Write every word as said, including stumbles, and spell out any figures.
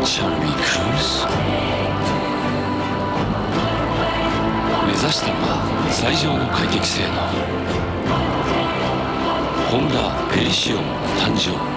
Shall we cruise? 目指したのは最上の快適性能ホンダエリシオン誕生。